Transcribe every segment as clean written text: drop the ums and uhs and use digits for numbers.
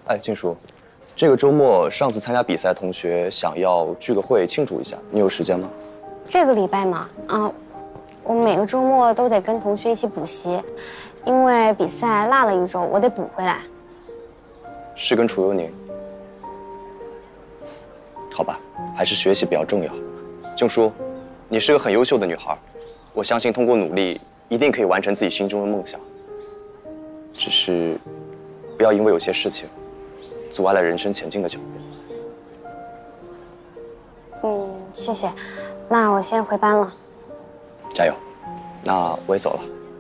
哎，静书，这个周末上次参加比赛的同学想要聚个会庆祝一下，你有时间吗？ 这个礼拜嘛，我每个周末都得跟同学一起补习，因为比赛落了一周，我得补回来。 是跟楚悠宁？好吧，还是学习比较重要。静书，你是个很优秀的女孩，我相信通过努力一定可以完成自己心中的梦想。只是，不要因为有些事情阻碍了人生前进的脚步。 谢谢。那我先回班了。 加油。那我也走了。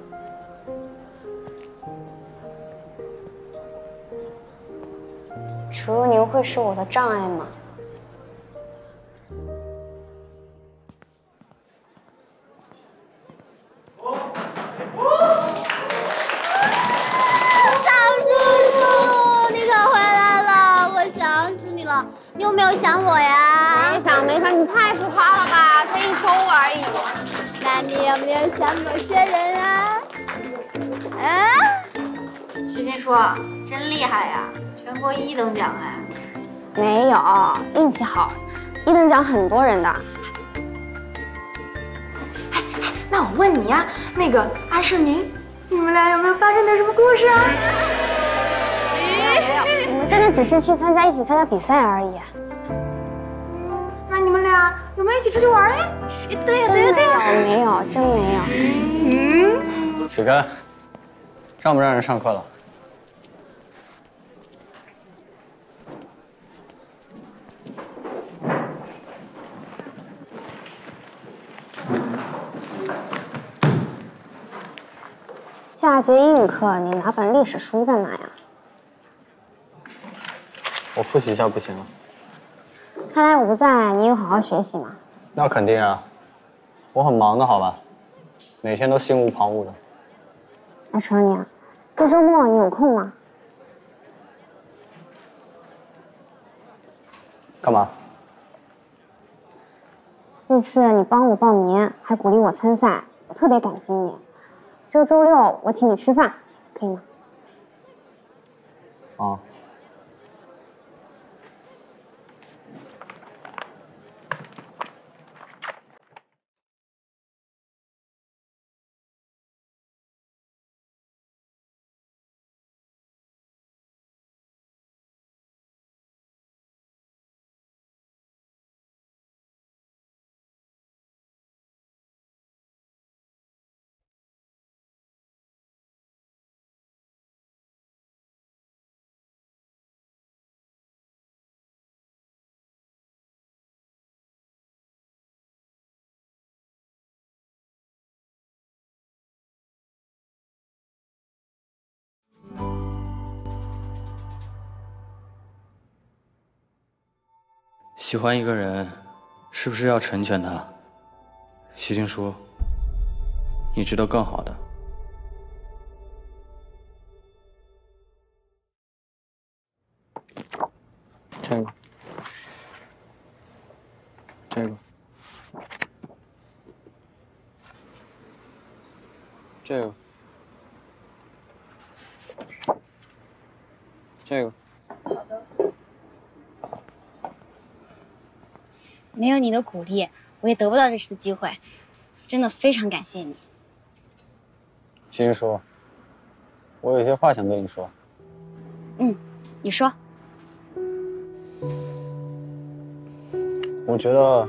楚如宁会是我的障碍吗？ 你有没有想我呀？ 没想，你太浮夸了吧，才一周而已。 那你有没有想某些人啊？ 徐静书真厉害呀，全国1等奖哎。 没有，运气好，1等奖很多人的。 那我问你呀，那个阿世明，你们俩有没有发生点什么故事啊？ 没有，我们真的只是去一起参加比赛而已。 那你们俩有没有一起出去玩呀？对呀， 没有，真没有。 起开，让不让人上课了？ 下节英语课你拿本历史书干嘛呀？ 我复习一下不行啊。 看来我不在，你有好好学习吗？ 那肯定啊，我很忙的好吧，每天都心无旁骛的。 阿成你，这周末你有空吗？ 干嘛？ 这次你帮我报名，还鼓励我参赛，我特别感激你。这周6我请你吃饭，可以吗？ 啊。 喜欢一个人，是不是要成全他？徐静书，你值得更好的。 这个，这个，这个，这个。 没有你的鼓励，我也得不到这次机会，真的非常感谢你。 徐静书，我有些话想跟你说。 你说。 我觉得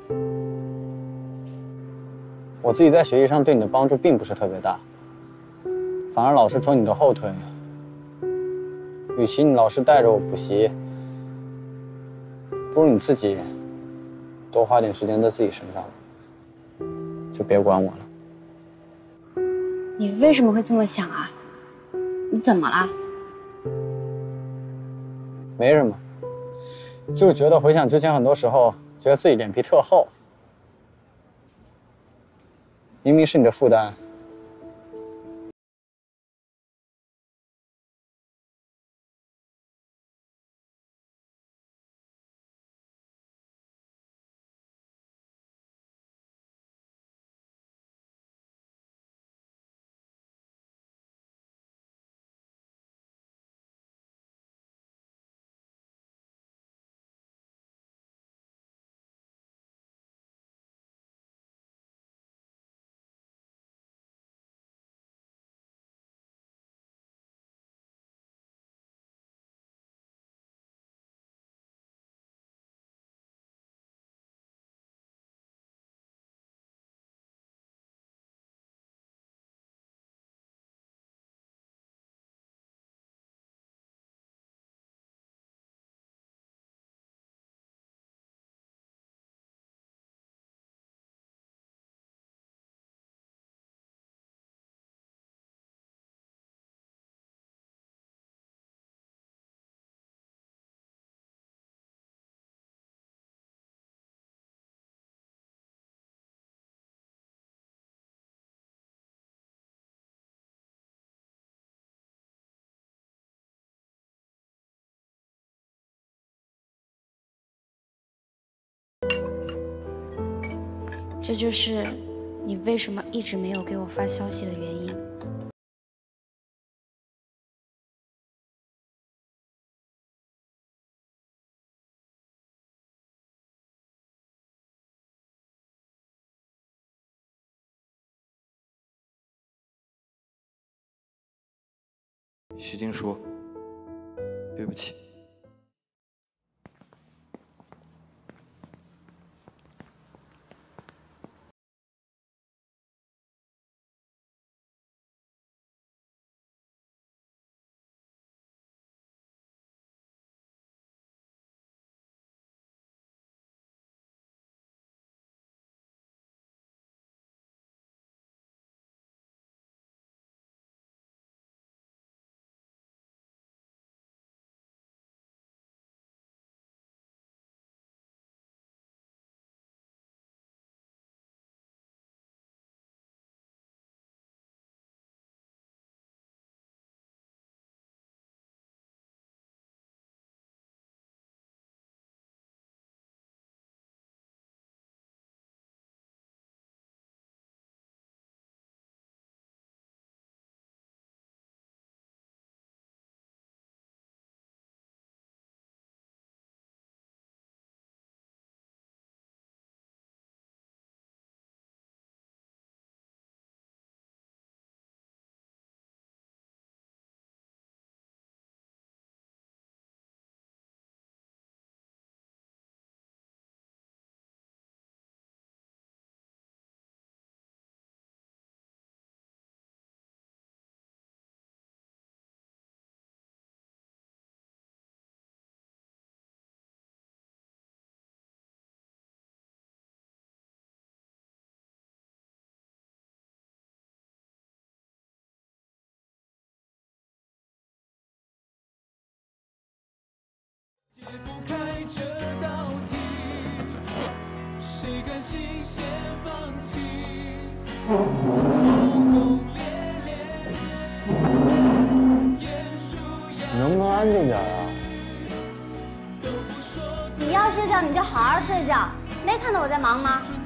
我自己在学习上对你的帮助并不是特别大，反而老是拖你的后腿。与其你老是带着我补习，不如你自己多花点时间在自己身上，就别管我了。 你为什么会这么想啊？你怎么了？ 没什么，就是觉得回想之前，很多时候觉得自己脸皮特厚，明明是你的负担， 这就是你为什么一直没有给我发消息的原因。 徐静说：“对不起。” 解不开这道题，谁甘心先放弃？轰轰烈烈，演出演能不能安静点啊？ 你要睡觉你就好好睡觉，没看到我在忙吗？